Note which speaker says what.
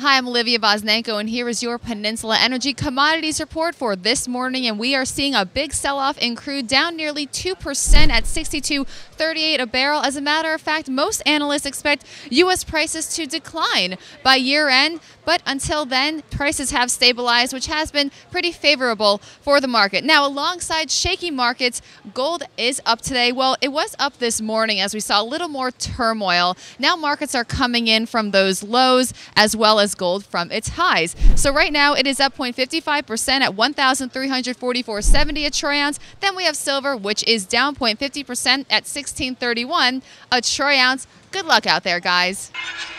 Speaker 1: Hi, I'm Olivia Bosnenko, and here is your Peninsula Energy Commodities Report for this morning. And we are seeing a big sell-off in crude, down nearly 2% at $62.38 a barrel. As a matter of fact, most analysts expect U.S. prices to decline by year-end, but until then, prices have stabilized, which has been pretty favorable for the market. Now, alongside shaky markets, gold is up today. Well, it was up this morning as we saw a little more turmoil. Now markets are coming in from those lows as well as gold from its highs. So right now it is up 0.55% at $1,344.70 a troy ounce. Then we have silver, which is down 0.50% at $16.31 a troy ounce. Good luck out there, guys.